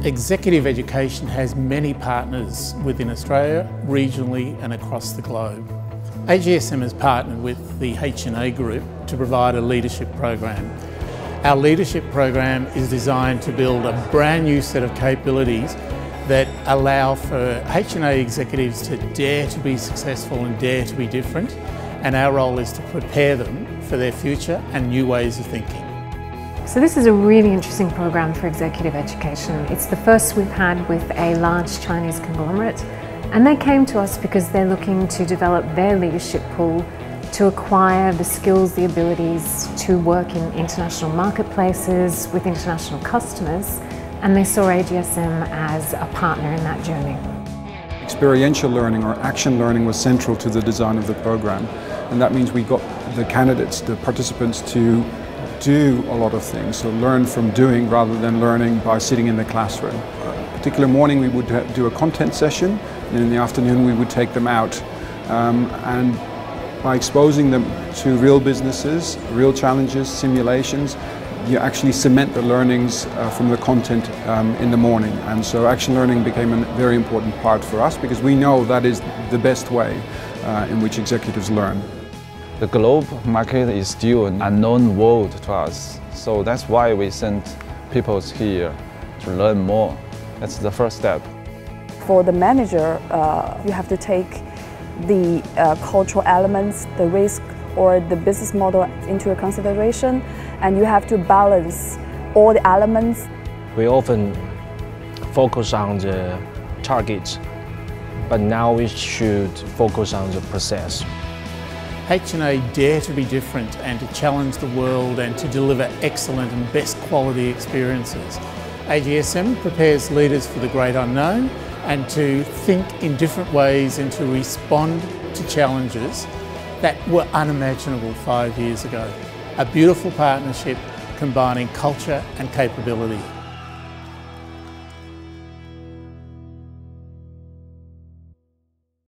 Executive Education has many partners within Australia, regionally and across the globe. AGSM has partnered with the HNA Group to provide a leadership program. Our leadership program is designed to build a brand new set of capabilities that allow for HNA executives to dare to be successful and dare to be different, and our role is to prepare them for their future and new ways of thinking. So this is a really interesting program for executive education. It's the first we've had with a large Chinese conglomerate, and they came to us because they're looking to develop their leadership pool to acquire the skills, the abilities to work in international marketplaces with international customers, and they saw AGSM as a partner in that journey. Experiential learning or action learning was central to the design of the program, and that means we got the candidates, the participants, to do a lot of things, so learn from doing rather than learning by sitting in the classroom. A particular morning we would do a content session, and in the afternoon we would take them out, and by exposing them to real businesses, real challenges, simulations, you actually cement the learnings from the content in the morning. And so action learning became a very important part for us because we know that is the best way in which executives learn. The global market is still an unknown world to us, so that's why we sent people here to learn more. That's the first step. For the manager, you have to take the cultural elements, the risk or the business model into consideration, and you have to balance all the elements. We often focus on the target, but now we should focus on the process. HNA dare to be different and to challenge the world and to deliver excellent and best quality experiences. AGSM prepares leaders for the great unknown and to think in different ways and to respond to challenges that were unimaginable 5 years ago. A beautiful partnership combining culture and capability.